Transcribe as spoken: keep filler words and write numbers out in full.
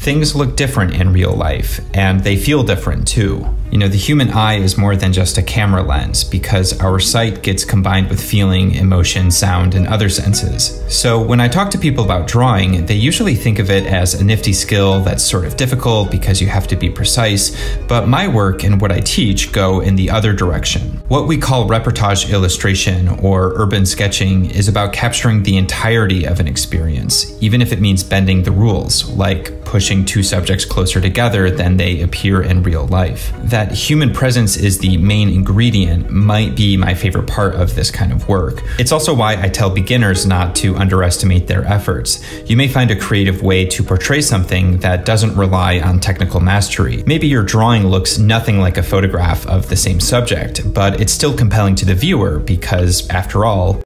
Things look different in real life, and they feel different too. You know, the human eye is more than just a camera lens because our sight gets combined with feeling, emotion, sound, and other senses. So when I talk to people about drawing, they usually think of it as a nifty skill that's sort of difficult because you have to be precise, but my work and what I teach go in the other direction. What we call reportage illustration or urban sketching is about capturing the entirety of an experience, even if it means bending the rules, like pushing two subjects closer together than they appear in real life. That human presence is the main ingredient might be my favorite part of this kind of work. It's also why I tell beginners not to underestimate their efforts. You may find a creative way to portray something that doesn't rely on technical mastery. Maybe your drawing looks nothing like a photograph of the same subject, but it's still compelling to the viewer because, after all,